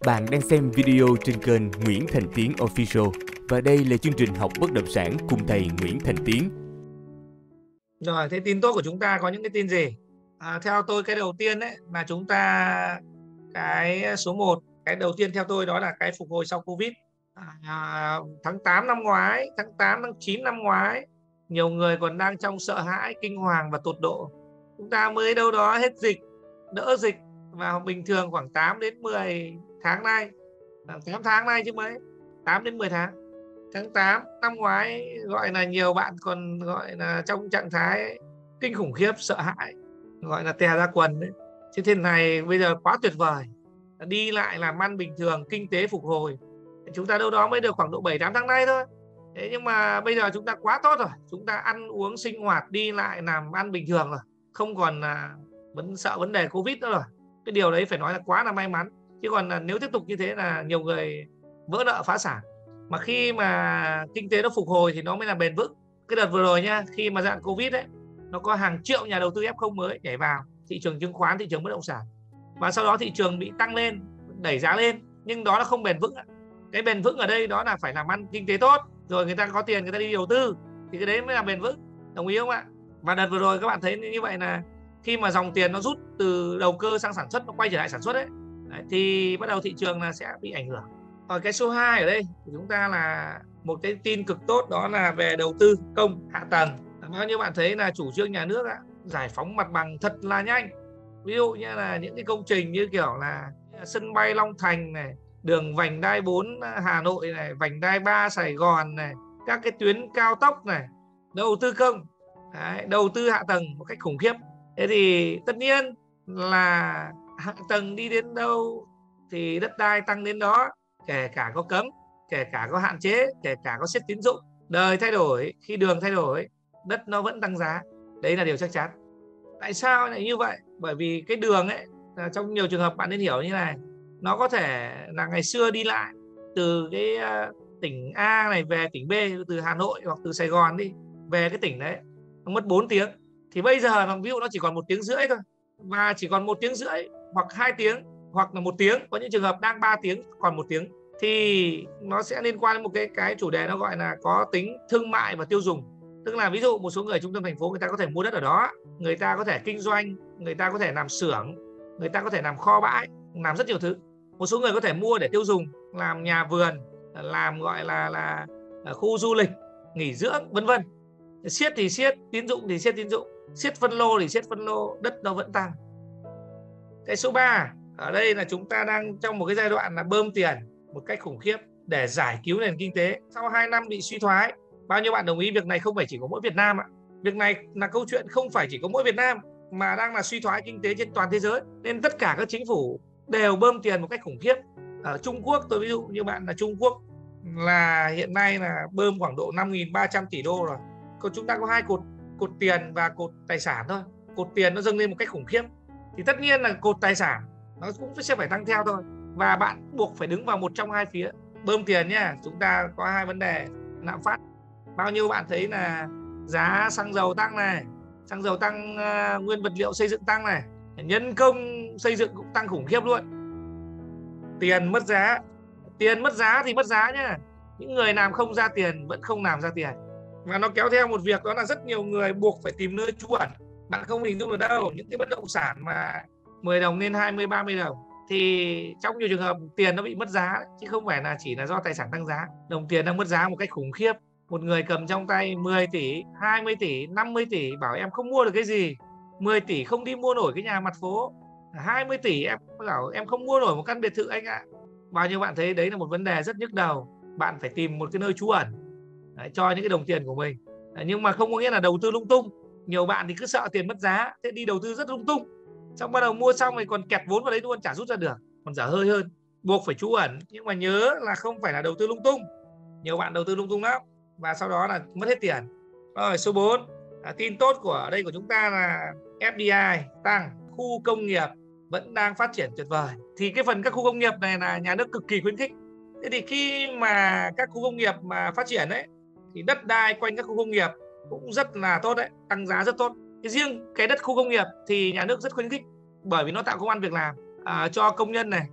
Bạn đang xem video trên kênh Nguyễn Thành Tiến Official và đây là chương trình học bất động sản cùng thầy Nguyễn Thành Tiến. Rồi, thế tin tốt của chúng ta có những cái tin gì? Theo tôi cái đầu tiên đấy là chúng ta, cái số 1, cái đầu tiên theo tôi đó là cái phục hồi sau Covid. Tháng 8 năm ngoái, tháng 8, tháng 9 năm ngoái, nhiều người còn đang trong sợ hãi, kinh hoàng và tột độ. Chúng ta mới đâu đó hết dịch, đỡ dịch và bình thường khoảng 8 đến 10 tháng nay, 8 tháng nay chứ mấy, 8 đến 10 tháng. Tháng 8 năm ngoái gọi là nhiều bạn còn gọi là trong trạng thái kinh khủng khiếp, sợ hãi, gọi là tè ra quần đấy. Chứ thế này bây giờ quá tuyệt vời, đi lại làm ăn bình thường, kinh tế phục hồi. Chúng ta đâu đó mới được khoảng độ 7-8 tháng nay thôi. Thế nhưng mà bây giờ chúng ta quá tốt rồi, chúng ta ăn uống sinh hoạt, đi lại làm ăn bình thường rồi, không còn vẫn sợ vấn đề Covid nữa rồi. Cái điều đấy phải nói là quá là may mắn. Chứ còn nếu tiếp tục như thế là nhiều người vỡ nợ phá sản. Mà khi mà kinh tế nó phục hồi thì nó mới là bền vững. Cái đợt vừa rồi nhá, khi mà dạng Covid ấy, nó có hàng triệu nhà đầu tư F0 mới nhảy vào thị trường chứng khoán, thị trường bất động sản, và sau đó thị trường bị tăng lên, đẩy giá lên, nhưng đó là không bền vững. Cái bền vững ở đây đó là phải làm ăn kinh tế tốt, rồi người ta có tiền người ta đi đầu tư, thì cái đấy mới là bền vững. Đồng ý không ạ? Và đợt vừa rồi các bạn thấy như vậy là khi mà dòng tiền nó rút từ đầu cơ sang sản xuất, nó quay trở lại sản xuất đấy, thì bắt đầu thị trường là sẽ bị ảnh hưởng. Ở cái số 2 ở đây của chúng ta là một cái tin cực tốt, đó là về đầu tư công hạ tầng. Bao nhiêu bạn thấy là chủ trương nhà nước giải phóng mặt bằng thật là nhanh. Ví dụ như là những cái công trình như kiểu là sân bay Long Thành này, đường vành đai 4 Hà Nội này, vành đai 3 Sài Gòn này, các cái tuyến cao tốc này, đầu tư công, đầu tư hạ tầng một cách khủng khiếp. Thế thì tất nhiên là hạ tầng đi đến đâu thì đất đai tăng đến đó, kể cả có cấm, kể cả có hạn chế, kể cả có siết tín dụng. Đời thay đổi, khi đường thay đổi, đất nó vẫn tăng giá. Đấy là điều chắc chắn. Tại sao lại như vậy? Bởi vì cái đường ấy, trong nhiều trường hợp bạn nên hiểu như này, nó có thể là ngày xưa đi lại từ cái tỉnh A này về tỉnh B, từ Hà Nội hoặc từ Sài Gòn đi về cái tỉnh đấy, nó mất 4 tiếng. Thì bây giờ ví dụ nó chỉ còn 1 tiếng rưỡi thôi, và chỉ còn 1 tiếng rưỡi hoặc 2 tiếng hoặc là 1 tiếng, có những trường hợp đang 3 tiếng còn 1 tiếng, thì nó sẽ liên quan đến một cái chủ đề nó gọi là có tính thương mại và tiêu dùng. Tức là ví dụ một số người trung tâm thành phố, người ta có thể mua đất ở đó, người ta có thể kinh doanh, người ta có thể làm xưởng, người ta có thể làm kho bãi, làm rất nhiều thứ. Một số người có thể mua để tiêu dùng, làm nhà vườn, làm gọi là khu du lịch, nghỉ dưỡng, vân vân. Siết thì siết tín dụng, thì siết tín dụng, siết phân lô thì siết phân lô, đất nó vẫn tăng. Cái số 3 ở đây là chúng ta đang trong một cái giai đoạn là bơm tiền một cách khủng khiếp để giải cứu nền kinh tế sau 2 năm bị suy thoái. Bao nhiêu bạn đồng ý việc này không phải chỉ có mỗi Việt Nam ạ? Việc này là câu chuyện không phải chỉ có mỗi Việt Nam, mà đang là suy thoái kinh tế trên toàn thế giới. Nên tất cả các chính phủ đều bơm tiền một cách khủng khiếp. Ở Trung Quốc, tôi ví dụ như bạn là Trung Quốc, là hiện nay là bơm khoảng độ 5.300 tỷ đô rồi. Còn chúng ta có 2 cột tiền và cột tài sản thôi. Cột tiền nó dâng lên một cách khủng khiếp, thì tất nhiên là cột tài sản nó cũng sẽ phải tăng theo thôi. Và bạn buộc phải đứng vào một trong hai phía. Bơm tiền nhá, chúng ta có 2 vấn đề lạm phát. Bao nhiêu bạn thấy là giá xăng dầu tăng này, xăng dầu tăng, nguyên vật liệu xây dựng tăng này, nhân công xây dựng cũng tăng khủng khiếp luôn. Tiền mất giá, tiền mất giá thì mất giá nhá. Những người làm không ra tiền vẫn không làm ra tiền. Và nó kéo theo một việc, đó là rất nhiều người buộc phải tìm nơi trú ẩn. Bạn không hình dung được đâu, những cái bất động sản mà 10 đồng lên 20-30 đồng thì trong nhiều trường hợp tiền nó bị mất giá, chứ không phải là chỉ là do tài sản tăng giá. Đồng tiền đang mất giá một cách khủng khiếp. Một người cầm trong tay 10 tỷ, 20 tỷ, 50 tỷ bảo em không mua được cái gì. 10 tỷ không đi mua nổi cái nhà mặt phố, 20 tỷ em bảo em không mua nổi một căn biệt thự anh ạ. Bao nhiêu bạn thấy đấy là một vấn đề rất nhức đầu. Bạn phải tìm một cái nơi trú ẩn cho những cái đồng tiền của mình. Nhưng mà không có nghĩa là đầu tư lung tung. Nhiều bạn thì cứ sợ tiền mất giá, thế đi đầu tư rất lung tung, xong bắt đầu mua xong rồi còn kẹt vốn vào đấy luôn, chả rút ra được, còn dở hơi hơn. Buộc phải trú ẩn, nhưng mà nhớ là không phải là đầu tư lung tung. Nhiều bạn đầu tư lung tung lắm và sau đó là mất hết tiền. Rồi số 4, tin tốt của đây của chúng ta là FDI tăng, khu công nghiệp vẫn đang phát triển tuyệt vời. Thì cái phần các khu công nghiệp này là nhà nước cực kỳ khuyến khích. Thế thì khi mà các khu công nghiệp mà phát triển đấy, thì đất đai quanh các khu công nghiệp cũng rất là tốt đấy, tăng giá rất tốt. Riêng cái đất khu công nghiệp thì nhà nước rất khuyến khích, bởi vì nó tạo công ăn việc làm cho công nhân này,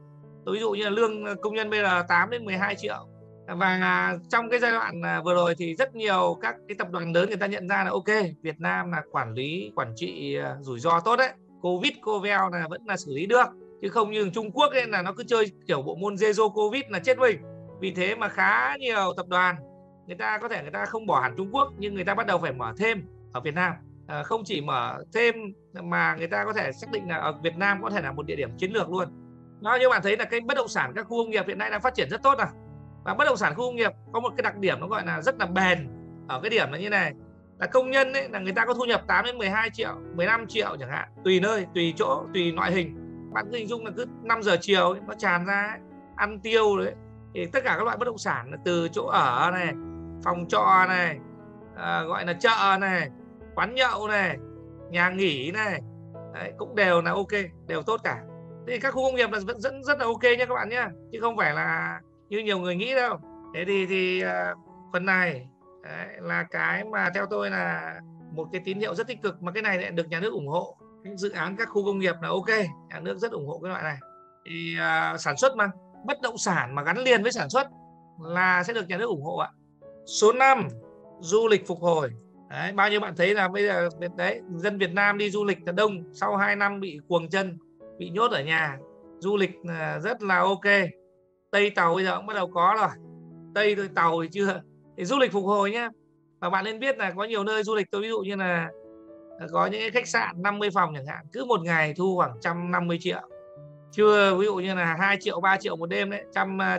Tôi ví dụ như là lương công nhân bây giờ 8 đến 12 triệu. Và trong cái giai đoạn vừa rồi thì rất nhiều các cái tập đoàn lớn người ta nhận ra là ok, Việt Nam là quản trị rủi ro tốt đấy, Covid, Covid là vẫn là xử lý được, chứ không như Trung Quốc ấy là nó cứ chơi kiểu bộ môn Zero Covid là chết mình. Vì thế mà khá nhiều tập đoàn người ta không bỏ hẳn Trung Quốc, nhưng người ta bắt đầu phải mở thêm ở Việt Nam. Không chỉ mở thêm mà người ta có thể xác định là ở Việt Nam có thể là một địa điểm chiến lược luôn. Đó, như bạn thấy là cái bất động sản các khu công nghiệp hiện nay đang phát triển rất tốt rồi. Và bất động sản khu công nghiệp có một cái đặc điểm nó gọi là rất là bền, ở cái điểm là như này, là công nhân ấy, là người ta có thu nhập 8 đến 12 triệu, 15 triệu chẳng hạn, tùy nơi, tùy chỗ, tùy loại hình. Bạn cứ hình dung là cứ 5 giờ chiều ấy, nó tràn ra ấy, ăn tiêu đấy. Thì tất cả các loại bất động sản từ chỗ ở này, phòng trọ này, gọi là chợ này, quán nhậu này, nhà nghỉ này, đấy, cũng đều là ok, đều tốt cả. Thì các khu công nghiệp là vẫn rất là ok nha các bạn nhé, chứ không phải là như nhiều người nghĩ đâu. Thế thì phần này đấy, là cái mà theo tôi là một cái tín hiệu rất tích cực, mà cái này lại được nhà nước ủng hộ. Những dự án các khu công nghiệp là ok, nhà nước rất ủng hộ cái loại này. Thì sản xuất mà, bất động sản mà gắn liền với sản xuất là sẽ được nhà nước ủng hộ ạ. Số 5, du lịch phục hồi. Đấy, bao nhiêu bạn thấy là bây giờ đấy, dân Việt Nam đi du lịch là đông, sau 2 năm bị cuồng chân, bị nhốt ở nhà, du lịch rất là ok. Tây tàu bây giờ cũng bắt đầu có rồi, Tây tàu thì chưa. Thì du lịch phục hồi nhé. Và bạn nên biết là có nhiều nơi du lịch, tôi ví dụ như là có những cái khách sạn 50 phòng chẳng hạn, cứ một ngày thu khoảng 150 triệu. Chưa, ví dụ như là 2 triệu, 3 triệu một đêm đấy,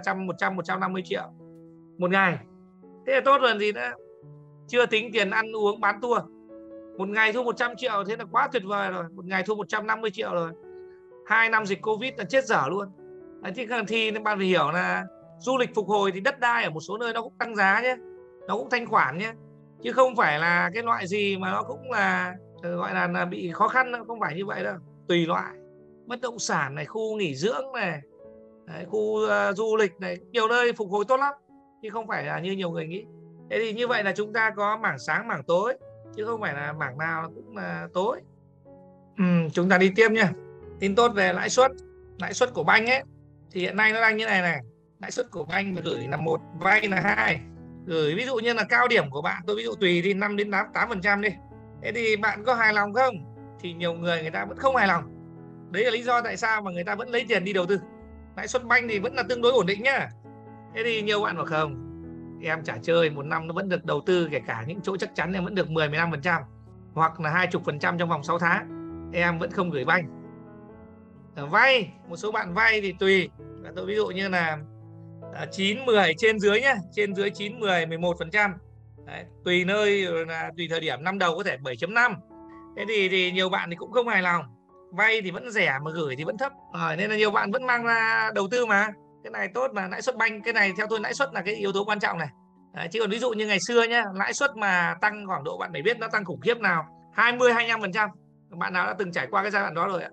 150 triệu một ngày. Thế là tốt rồi gì nữa. Chưa tính tiền ăn uống bán tour. Một ngày thu 100 triệu thế là quá tuyệt vời rồi. Một ngày thu 150 triệu rồi. 2 năm dịch Covid là chết dở luôn. Thì bạn phải hiểu là du lịch phục hồi thì đất đai ở một số nơi nó cũng tăng giá nhé, nó cũng thanh khoản nhé, chứ không phải là cái loại gì mà nó cũng là gọi là bị khó khăn, không phải như vậy đâu. Tùy loại. Bất động sản này, khu nghỉ dưỡng này, đấy, khu du lịch này, nhiều nơi phục hồi tốt lắm, chứ không phải là như nhiều người nghĩ. Thế thì như vậy là chúng ta có mảng sáng, mảng tối, chứ không phải là mảng nào cũng là tối. Chúng ta đi tiếp nha. Tin tốt về lãi suất. Lãi suất của banh ấy thì hiện nay nó đang như này. Lãi suất của banh gửi là 1, vay là 2. Gửi ví dụ như là cao điểm của bạn, tôi ví dụ tùy đi 5 đến 8% đi. Thế thì bạn có hài lòng không? Thì nhiều người ta vẫn không hài lòng. Đấy là lý do tại sao mà người ta vẫn lấy tiền đi đầu tư. Lãi suất banh thì vẫn là tương đối ổn định nhá. Thế thì nhiều bạn bảo không, em chả chơi, một năm nó vẫn được đầu tư, kể cả những chỗ chắc chắn em vẫn được 10-15%, hoặc là 20% trong vòng 6 tháng, em vẫn không gửi banh. Vay, một số bạn vay thì tùy. Tôi ví dụ như là 9, 10 trên dưới nhá, trên dưới 9, 10, 11%. Đấy, tùy nơi, là tùy thời điểm, năm đầu có thể 7.5. Thế thì nhiều bạn thì cũng không hài lòng. Vay thì vẫn rẻ mà gửi thì vẫn thấp. Nên là nhiều bạn vẫn mang ra đầu tư mà. Cái này tốt mà. Lãi suất banh, cái này theo tôi lãi suất là cái yếu tố quan trọng này. Đấy, chứ còn ví dụ như ngày xưa nhá, lãi suất mà tăng khoảng độ, bạn phải biết nó tăng khủng khiếp nào, 20-25%. Bạn nào đã từng trải qua cái giai đoạn đó rồi ạ?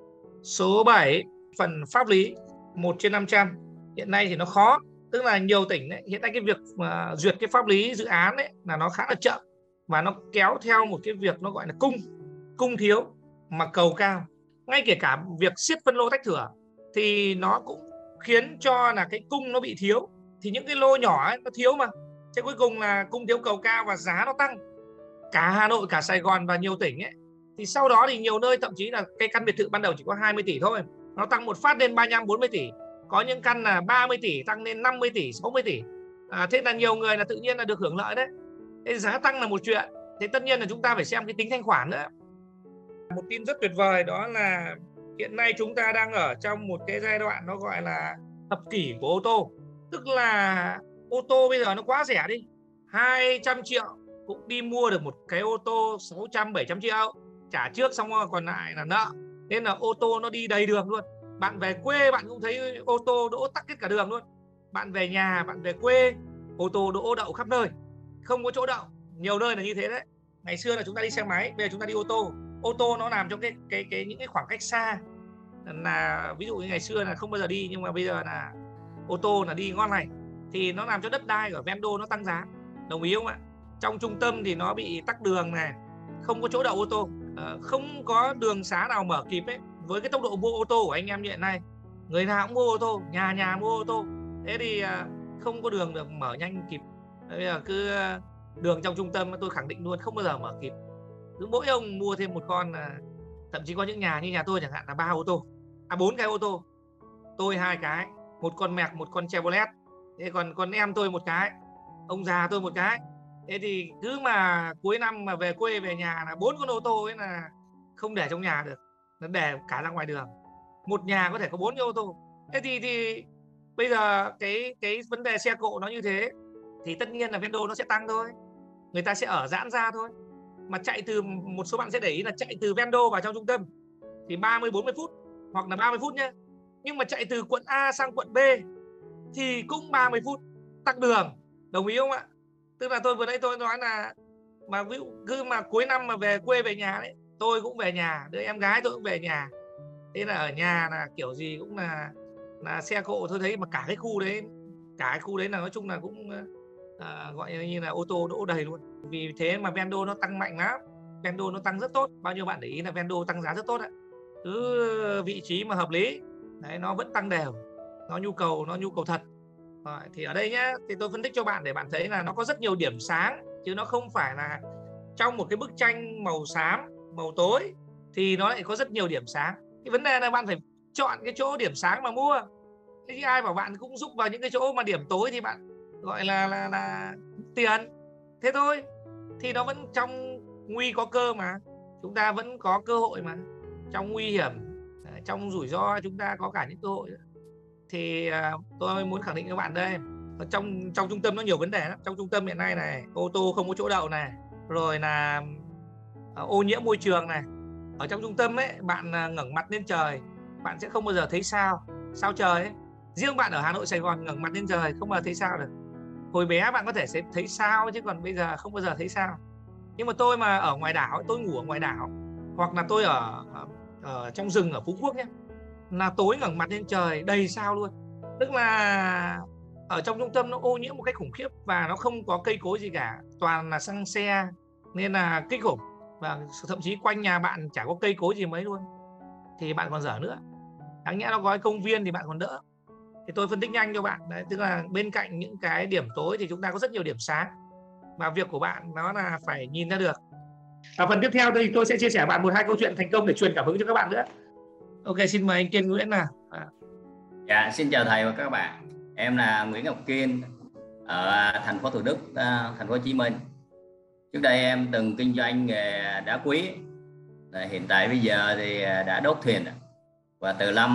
Số 7, phần pháp lý, 1/500. Hiện nay thì nó khó, tức là nhiều tỉnh ấy, hiện nay cái việc mà duyệt cái pháp lý dự án ấy là nó khá là chậm, và nó kéo theo một cái việc nó gọi là cung thiếu mà cầu cao. Ngay kể cả việc siết phân lô tách thửa thì nó cũng khiến cho là cái cung nó bị thiếu, thì những cái lô nhỏ ấy, nó thiếu mà, thế cuối cùng là cung thiếu cầu cao và giá nó tăng. Cả Hà Nội, cả Sài Gòn và nhiều tỉnh ấy, thì sau đó thì nhiều nơi thậm chí là cái căn biệt thự ban đầu chỉ có 20 tỷ thôi, nó tăng một phát lên 35-40 tỷ. Có những căn là 30 tỷ tăng lên 50 tỷ, 60 tỷ. Thế là nhiều người là tự nhiên là được hưởng lợi đấy. Thế giá tăng là một chuyện. Thế tất nhiên là chúng ta phải xem cái tính thanh khoản nữa. Một tin rất tuyệt vời đó là hiện nay chúng ta đang ở trong một cái giai đoạn nó gọi là thập kỷ của ô tô. Tức là ô tô bây giờ nó quá rẻ đi, 200 triệu cũng đi mua được một cái ô tô 600-700 triệu, trả trước xong rồi còn lại là nợ. Nên là ô tô nó đi đầy đường luôn. Bạn về quê bạn cũng thấy ô tô đỗ tắc hết cả đường luôn. Bạn về nhà, bạn về quê, ô tô đỗ đậu khắp nơi, không có chỗ đậu. Nhiều nơi là như thế đấy. Ngày xưa là chúng ta đi xe máy, bây giờ chúng ta đi ô tô. Ô tô nó làm cho những cái khoảng cách xa, là ví dụ như ngày xưa là không bao giờ đi, nhưng mà bây giờ là ô tô là đi ngon lành, thì nó làm cho đất đai ở ven đô nó tăng giá. Đồng ý không ạ? Trong trung tâm thì nó bị tắc đường này, không có chỗ đậu ô tô, không có đường xá nào mở kịp ấy. Với cái tốc độ mua ô tô của anh em như hiện nay người nào cũng mua ô tô, nhà nhà mua ô tô. Thế thì không có đường được mở nhanh kịp. Bây giờ cứ đường trong trung tâm tôi khẳng định luôn không bao giờ mở kịp. Cứ mỗi ông mua thêm một con, thậm chí có những nhà như nhà tôi chẳng hạn là 3 ô tô, 4 cái ô tô, tôi 2 cái, một con Merc, một con Chevrolet, thế còn con em tôi một cái, ông già tôi một cái. Thế thì cứ mà cuối năm mà về quê về nhà là 4 con ô tô ấy là không để trong nhà được, nó để cả ra ngoài đường. Một nhà có thể có 4 cái ô tô. Thế thì bây giờ cái vấn đề xe cộ nó như thế thì tất nhiên là Vendo nó sẽ tăng thôi, người ta sẽ ở giãn ra thôi. Mà chạy từ, một số bạn sẽ để ý là chạy từ Vendo vào trong trung tâm thì 30-40 phút hoặc là 30 phút nhé. Nhưng mà chạy từ quận A sang quận B thì cũng 30 phút tắc đường, đồng ý không ạ? Tức là tôi vừa nãy tôi nói là mà ví dụ cứ mà cuối năm mà về quê về nhà đấy, tôi cũng về nhà, đứa em gái tôi cũng về nhà. Thế là ở nhà là kiểu gì cũng là xe cộ tôi thấy, mà cả cái khu đấy là nói chung là cũng gọi như là ô tô đỗ đầy luôn. Vì thế mà Vendo nó tăng mạnh lắm, Vendo nó tăng rất tốt. Bao nhiêu bạn để ý là Vendo tăng giá rất tốt ạ, cứ vị trí mà hợp lý đấy nó vẫn tăng đều, nó nhu cầu thật. Thì ở đây nhá, thì tôi phân tích cho bạn để bạn thấy là nó có rất nhiều điểm sáng, chứ nó không phải là trong một cái bức tranh màu xám màu tối thì nó lại có rất nhiều điểm sáng. Cái vấn đề là bạn phải chọn cái chỗ điểm sáng mà mua. Thế chứ ai bảo bạn cũng giúp vào những cái chỗ mà điểm tối thì bạn gọi là tiền. Thế thôi, thì nó vẫn trong nguy có cơ mà, chúng ta vẫn có cơ hội mà. Trong nguy hiểm, trong rủi ro chúng ta có cả những cơ hội. Thì tôi muốn khẳng định với các bạn đây, trong trung tâm nó nhiều vấn đề lắm. Trong trung tâm hiện nay này, ô tô không có chỗ đậu này, rồi là ô nhiễm môi trường này. Ở trong trung tâm ấy, bạn ngẩng mặt lên trời bạn sẽ không bao giờ thấy sao trời ấy. Riêng bạn ở Hà Nội, Sài Gòn ngẩng mặt lên trời không bao giờ thấy sao được. Hồi bé bạn có thể sẽ thấy sao, chứ còn bây giờ không bao giờ thấy sao. Nhưng mà tôi mà ở ngoài đảo, tôi ngủ ở ngoài đảo, hoặc là tôi ở trong rừng ở Phú Quốc nhé, là tối ngẩng mặt lên trời đầy sao luôn. Tức là ở trong trung tâm nó ô nhiễm một cách khủng khiếp, và nó không có cây cối gì cả, toàn là xăng xe, nên là kinh khủng. Và thậm chí quanh nhà bạn chả có cây cối gì mấy luôn, thì bạn còn dở nữa. Đáng nhẽ nó có cái công viên thì bạn còn đỡ. Thì tôi phân tích nhanh cho bạn đấy, tức là bên cạnh những cái điểm tối thì chúng ta có rất nhiều điểm sáng, và việc của bạn nó là phải nhìn ra được. Và phần tiếp theo thì tôi sẽ chia sẻ bạn 1-2 câu chuyện thành công để truyền cảm hứng cho các bạn nữa. Ok, xin mời anh Kiên Nguyễn nào. Dạ, xin chào thầy và các bạn. Em là Nguyễn Ngọc Kiên ở thành phố Thủ Đức, thành phố Hồ Chí Minh. Trước đây em từng kinh doanh nghề đá quý. Hiện tại bây giờ thì đã đốt thuyền. Và từ năm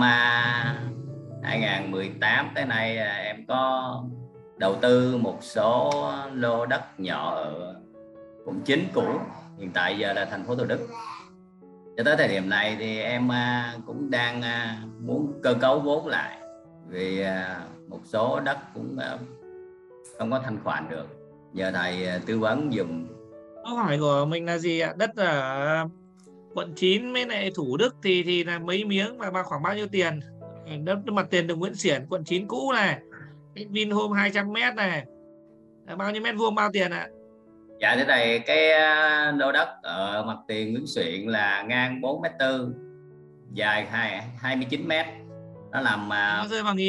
2018 tới nay em có đầu tư một số lô đất nhỏ ở quận 9 cũ, hiện tại giờ là thành phố Thủ Đức. Cho tới thời điểm này thì em cũng đang muốn cơ cấu vốn lại, vì một số đất cũng không có thanh khoản được. Nhờ thầy tư vấn dùm. Câu hỏi của mình là gì ạ? Đất ở quận 9 với lại Thủ Đức thì là mấy miếng và khoảng bao nhiêu tiền? Đất mặt tiền đường Nguyễn Xiển, quận 9 cũ này, Vinhome 200m này, bao nhiêu mét vuông, bao tiền ạ? Dạ thế này, cái lô đất ở mặt tiền Nguyễn Xiển là ngang 4m4, dài 29m. Nó nằm nó rơi vào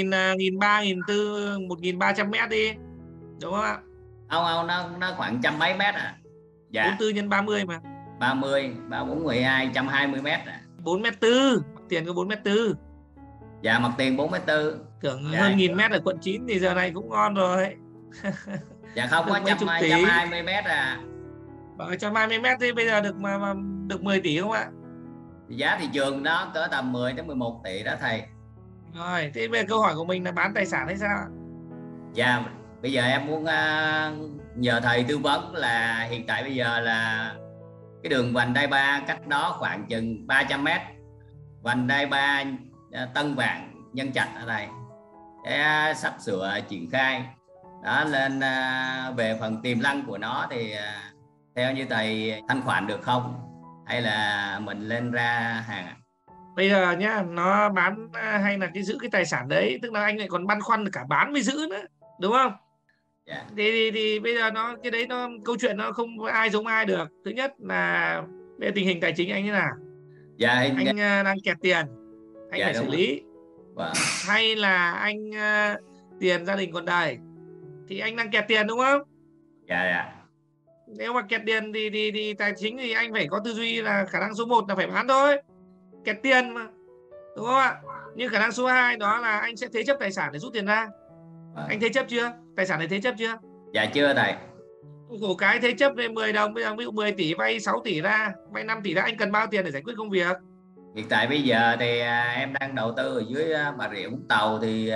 1.300m đi, đúng không ạ? Không, nó khoảng trăm mấy mét à. Dạ. 44 x 30 mà. 30, 34, 12, 120m à. 4m4, mặt tiền có 4m4. Dạ, mặt tiền 4m4. Tưởng dạ, hơn 1.000m ở quận 9 thì giờ này cũng ngon rồi. Dạ không, có 120m à. 120m thì bây giờ được 10 tỷ không ạ? Giá thị trường đó cỡ tầm 10 đến 11 tỷ đó thầy. Rồi, thế bây giờ câu hỏi của mình là bán tài sản hay sao? Dạ, bây giờ em muốn nhờ thầy tư vấn là hiện tại bây giờ là cái đường vành đai 3 cách đó khoảng chừng 300m, vành đai 3 Tân Vạn Nhân Trạch ở đây sẽ sắp sửa triển khai đó. Lên về phần tiềm năng của nó thì theo như thầy thanh khoản được không, hay là mình lên ra hàng? Bây giờ nhá, nó bán hay là giữ cái tài sản đấy, tức là anh lại còn băn khoăn cả bán với giữ nữa, đúng không? Yeah. Thì bây giờ cái đấy câu chuyện nó không có ai giống ai được. Thứ nhất là bây giờ tình hình tài chính anh như nào? Dạ, anh đang kẹt tiền, anh phải xử lý. Vâng. Hay là anh tiền gia đình còn đầy thì anh đang kẹt tiền đúng không? Dạ. Nếu mà kẹt tiền thì tài chính thì anh phải có tư duy là khả năng số 1 là phải bán thôi, kẹt tiền mà, đúng không ạ? Nhưng khả năng số 2 đó là anh sẽ thế chấp tài sản để rút tiền ra. Anh thế chấp chưa? Tài sản này thế chấp chưa? Dạ chưa thầy. Khổ cái thế chấp về 10 đồng, bây giờ ví dụ 10 tỷ vay 6 tỷ ra, vay 5 tỷ ra, anh cần bao tiền để giải quyết công việc? Hiện tại bây giờ thì em đang đầu tư ở dưới Bà Rịa Vũng Tàu, thì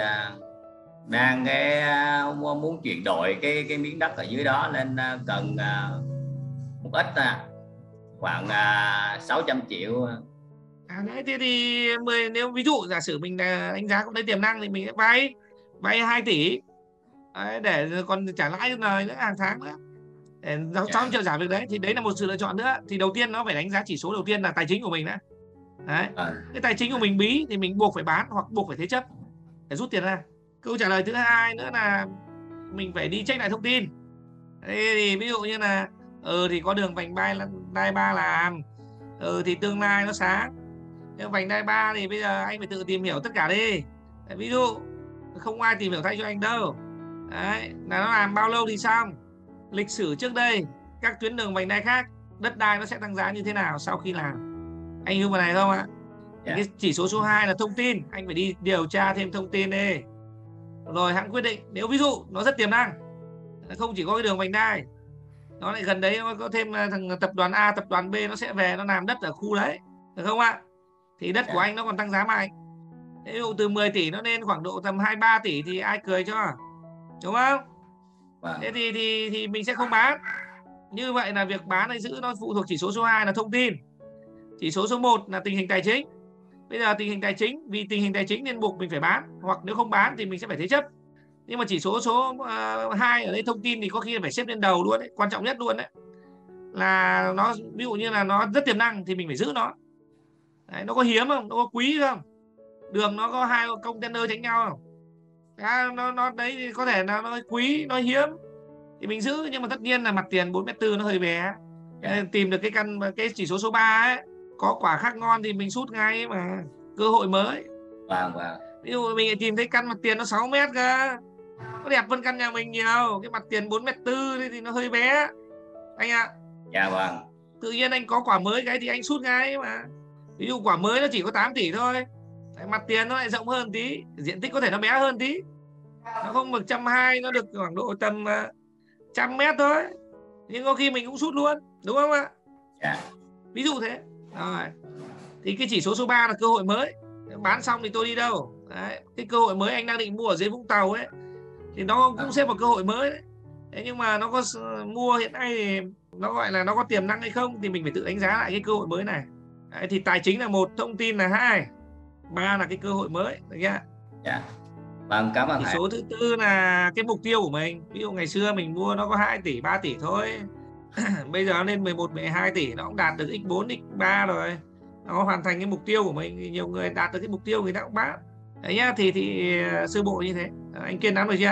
đang muốn chuyển đổi cái miếng đất ở dưới đó, nên cần một ít khoảng 600 triệu. Đấy, thế thì nếu ví dụ giả sử mình là đánh giá cũng thấy tiềm năng thì mình sẽ vay 2 tỷ đấy, để còn trả lãi lời nữa hàng tháng nữa, để 600 triệu trả việc đấy. Thì đấy là một sự lựa chọn nữa. Thì đầu tiên nó phải đánh giá chỉ số đầu tiên là tài chính của mình đã. Đấy. Cái tài chính của mình bí thì mình buộc phải bán hoặc buộc phải thế chấp để rút tiền ra. Câu trả lời thứ hai nữa là mình phải đi check lại thông tin. Thế thì ví dụ như là thì có đường vành đai 3 làm, thì tương lai nó sáng. Nhưng vành đai 3 thì bây giờ anh phải tự tìm hiểu tất cả đi. Ví dụ không ai tìm hiểu thay cho anh đâu. Đấy, là nó làm bao lâu thì xong, lịch sử trước đây các tuyến đường vành đai khác, đất đai nó sẽ tăng giá như thế nào sau khi làm. Anh hiểu vào này không ạ? Cái chỉ số số 2 là thông tin, anh phải đi điều tra thêm thông tin đi, rồi hãng quyết định. Nếu ví dụ nó rất tiềm năng, không chỉ có cái đường vành đai, nó lại gần đấy nó có thêm thằng tập đoàn A, tập đoàn B nó sẽ về nó làm đất ở khu đấy, được không ạ? Thì đất của anh nó còn tăng giá mạnh. Ví dụ từ 10 tỷ nó lên khoảng độ tầm 23 tỷ thì ai cười cho, đúng không? Thế thì mình sẽ không bán. Như vậy là việc bán hay giữ nó phụ thuộc chỉ số số 2 là thông tin. Chỉ số số 1 là tình hình tài chính. Bây giờ tình hình tài chính, vì tình hình tài chính nên buộc mình phải bán, hoặc nếu không bán thì mình sẽ phải thế chấp. Nhưng mà chỉ số số 2 ở đây thông tin thì có khi phải xếp lên đầu luôn đấy, quan trọng nhất luôn đấy. Là nó ví dụ như là nó rất tiềm năng thì mình phải giữ nó. Đấy, nó có hiếm không? Nó có quý không? Đường nó có 2 container tránh nhau không? Nó đấy thì có thể là nó quý, nó hiếm thì mình giữ. Nhưng mà tất nhiên là mặt tiền 4,4 m nó hơi bé. Tìm được cái chỉ số số 3 ấy, có quả khác ngon thì mình sút ngay mà, cơ hội mới. Ví dụ mình tìm thấy căn mặt tiền nó 6 m cơ, nó đẹp hơn căn nhà mình nhiều. Cái mặt tiền 4,4 m thì nó hơi bé anh ạ. Dạ vâng. Tự nhiên anh có quả mới cái thì anh sút ngay mà. Ví dụ quả mới nó chỉ có 8 tỷ thôi, mặt tiền nó lại rộng hơn tí, diện tích có thể nó bé hơn tí, nó không được 120, nó được khoảng độ tầm 100 m thôi, nhưng có khi mình cũng sút luôn, đúng không ạ? Ví dụ thế. Rồi. Thì cái chỉ số số 3 là cơ hội mới. Bán xong thì tôi đi đâu? Đấy. Cái cơ hội mới anh đang định mua ở dưới Vũng Tàu ấy, thì nó cũng xếp vào cơ hội mới đấy. Thế nhưng mà nó có mua hiện nay thì nó gọi là nó có tiềm năng hay không thì mình phải tự đánh giá lại cái cơ hội mới này. Đấy, thì tài chính là 1, thông tin là 2, 3 là cái cơ hội mới, được chưa? Vâng, cảm ơn Chỉ thầy. số thứ tư là cái mục tiêu của mình. Ví dụ ngày xưa mình mua nó có 2 tỷ, 3 tỷ thôi. Bây giờ nó lên 11, 12 tỷ, nó cũng đạt được x4, x3 rồi. Nó hoàn thành cái mục tiêu của mình. Nhiều người đạt được cái mục tiêu người ta cũng bán. Đấy nhá, thì sơ bộ như thế. Anh Kiên nắm được chưa?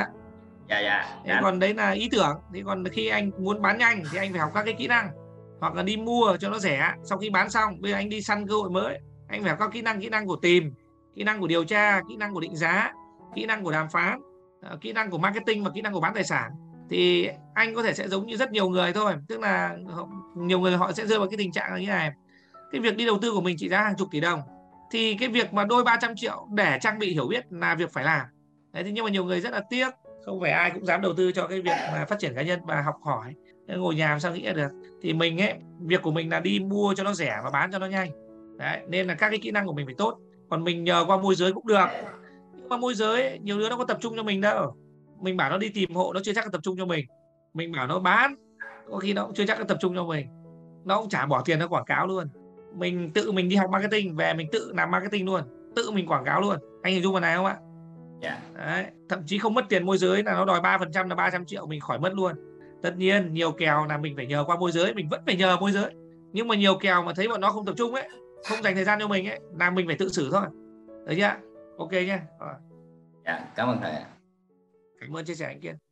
Thế còn đấy là ý tưởng. Thì còn khi anh muốn bán nhanh thì anh phải học các cái kỹ năng, hoặc là đi mua cho nó rẻ. Sau khi bán xong, bây giờ anh đi săn cơ hội mới, anh phải học các kỹ năng của tìm, kỹ năng của điều tra, kỹ năng của định giá, kỹ năng của đàm phán, kỹ năng của marketing và kỹ năng của bán tài sản. Thì anh có thể sẽ giống như rất nhiều người thôi, tức là nhiều người họ sẽ rơi vào cái tình trạng là như này. Cái việc đi đầu tư của mình trị giá hàng chục tỷ đồng, thì cái việc mà đôi 300 triệu để trang bị hiểu biết là việc phải làm. Đấy, nhưng mà nhiều người rất là tiếc, không phải ai cũng dám đầu tư cho cái việc mà phát triển cá nhân và học hỏi, ngồi nhà làm sao nghĩ được. Thì mình ấy, việc của mình là đi mua cho nó rẻ và bán cho nó nhanh. Đấy, nên là các cái kỹ năng của mình phải tốt. Còn mình nhờ qua môi giới cũng được, nhưng mà môi giới nhiều đứa nó có tập trung cho mình đâu. Mình bảo nó đi tìm hộ nó chưa chắc là tập trung cho mình bảo nó bán có khi nó cũng chưa chắc là tập trung cho mình, nó cũng chả bỏ tiền nó quảng cáo luôn. Mình tự mình đi học marketing về, mình tự làm marketing luôn, tự mình quảng cáo luôn. Anh hình dung vào này không ạ? Đấy, thậm chí không mất tiền môi giới, là nó đòi 3% là 300 triệu mình khỏi mất luôn. Tất nhiên nhiều kèo là mình phải nhờ qua môi giới, mình vẫn phải nhờ môi giới. Nhưng mà nhiều kèo mà thấy bọn nó không tập trung ấy, không dành thời gian cho mình ấy, là mình phải tự xử thôi. Đấy nhá. Ok nhá. Cảm ơn thầy. Cảm ơn chia sẻ anh Kiên.